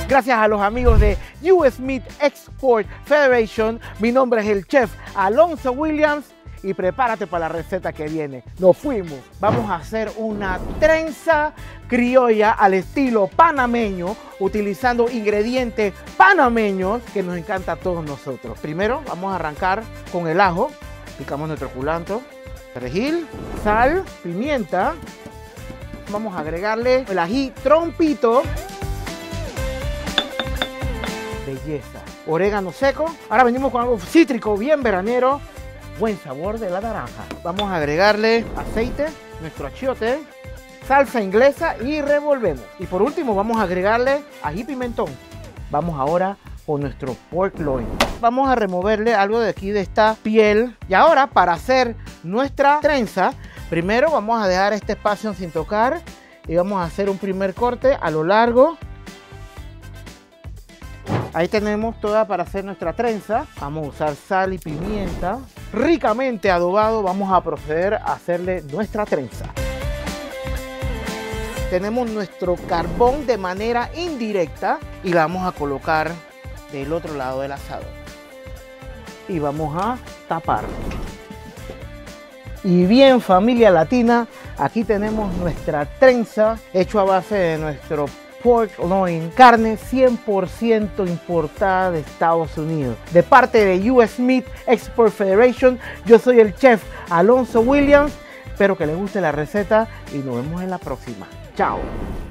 Gracias a los amigos de US Meat Export Federation, mi nombre es el chef Alonso Williams y prepárate para la receta que viene. Nos fuimos. Vamos a hacer una trenza criolla al estilo panameño, utilizando ingredientes panameños que nos encanta a todos nosotros. Primero vamos a arrancar con el ajo. Picamos nuestro culantro, perejil, sal, pimienta. Vamos a agregarle el ají trompito. Belleza. Orégano seco. Ahora venimos con algo cítrico, bien veranero. Buen sabor de la naranja. Vamos a agregarle aceite, nuestro achiote, salsa inglesa y revolvemos. Y por último vamos a agregarle ají pimentón. Vamos ahora con nuestro pork loin. Vamos a removerle algo de aquí de esta piel. Y ahora para hacer nuestra trenza, primero vamos a dejar este espacio sin tocar y vamos a hacer un primer corte a lo largo. Ahí tenemos toda para hacer nuestra trenza. Vamos a usar sal y pimienta. Ricamente adobado, vamos a proceder a hacerle nuestra trenza. Tenemos nuestro carbón de manera indirecta y la vamos a colocar del otro lado del asador. Y vamos a tapar. Y bien, familia latina, aquí tenemos nuestra trenza hecho a base de nuestro pork loin, carne 100% importada de Estados Unidos. De parte de US Meat Export Federation, yo soy el chef Alonso Williams. Espero que les guste la receta y nos vemos en la próxima. Chao.